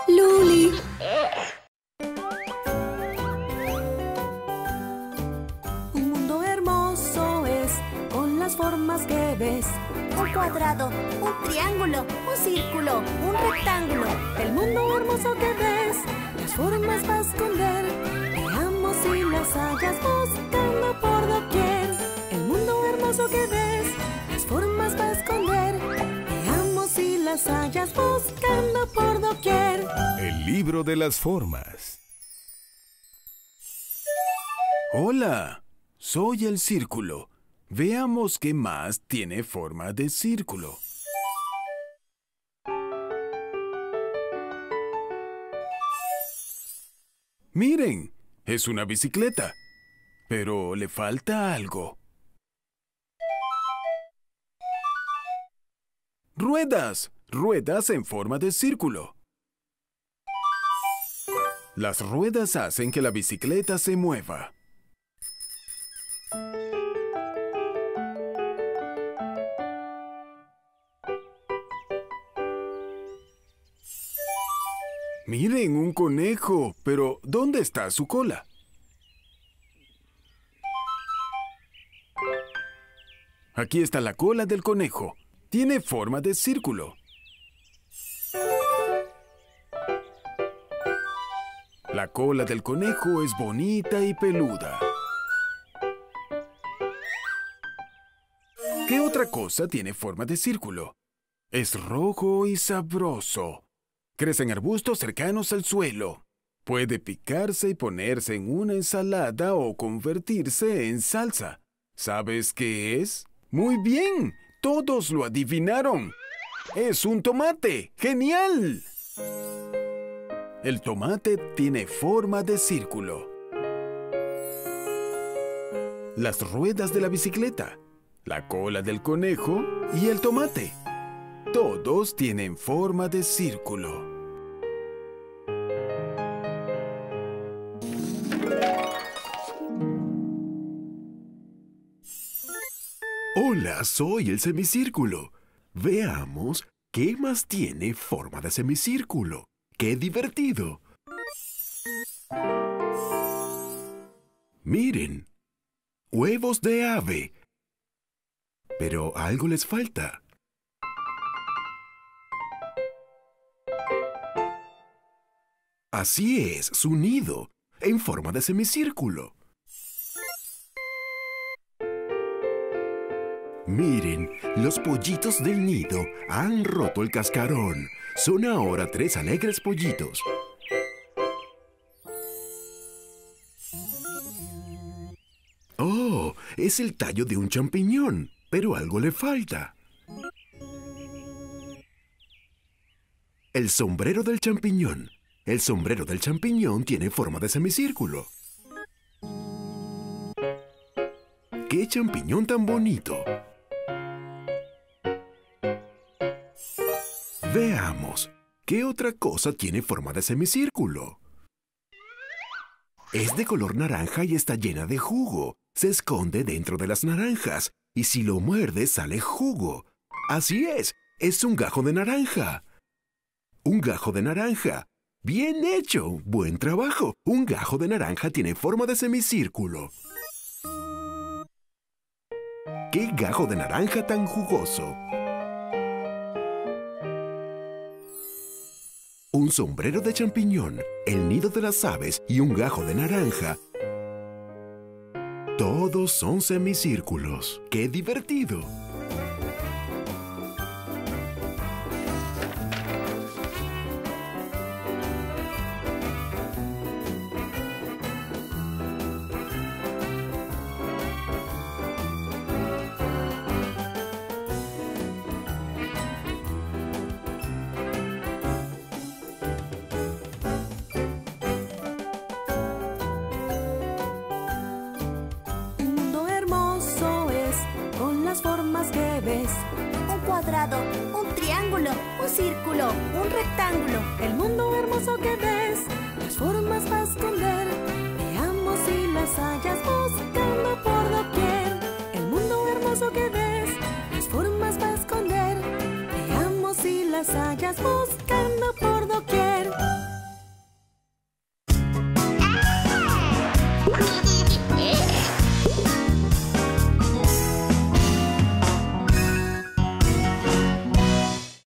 Luli. Un mundo hermoso es, con las formas que ves. Un cuadrado, un triángulo, un círculo, un rectángulo. El mundo hermoso que ves, las formas va a esconder. Veamos si las hallas buscando por doquier. El mundo hermoso que ves, las formas va a esconder. Veamos si las hallas buscando por doquier. El libro de las formas. Hola, soy el círculo. Veamos qué más tiene forma de círculo. Miren, es una bicicleta, pero le falta algo. Ruedas, ruedas en forma de círculo. Las ruedas hacen que la bicicleta se mueva. Miren, un conejo, pero ¿dónde está su cola? Aquí está la cola del conejo. Tiene forma de círculo. La cola del conejo es bonita y peluda. ¿Qué otra cosa tiene forma de círculo? Es rojo y sabroso. Crece en arbustos cercanos al suelo. Puede picarse y ponerse en una ensalada o convertirse en salsa. ¿Sabes qué es? ¡Muy bien! ¡Todos lo adivinaron! ¡Es un tomate! ¡Genial! El tomate tiene forma de círculo. Las ruedas de la bicicleta, la cola del conejo y el tomate. Todos tienen forma de círculo. Hola, soy el semicírculo. Veamos qué más tiene forma de semicírculo. ¡Qué divertido! Miren, huevos de ave. Pero algo les falta. Así es, su nido, en forma de semicírculo. Miren, los pollitos del nido han roto el cascarón. Son ahora 3 alegres pollitos. Oh, es el tallo de un champiñón, pero algo le falta. El sombrero del champiñón. El sombrero del champiñón tiene forma de semicírculo. ¡Qué champiñón tan bonito! Veamos, ¿qué otra cosa tiene forma de semicírculo? Es de color naranja y está llena de jugo. Se esconde dentro de las naranjas y si lo muerdes sale jugo. Así es un gajo de naranja. Un gajo de naranja. ¡Bien hecho! ¡Buen trabajo! Un gajo de naranja tiene forma de semicírculo. ¡Qué gajo de naranja tan jugoso! Un sombrero de champiñón, el nido de las aves y un gajo de naranja. Todos son semicírculos. ¡Qué divertido! Un cuadrado, un triángulo, un círculo, un rectángulo. El mundo hermoso que ves, las formas va a esconder. Veamos si las hallas buscando por doquier. El mundo hermoso que ves, las formas va a esconder. Veamos si las hallas buscando por doquier.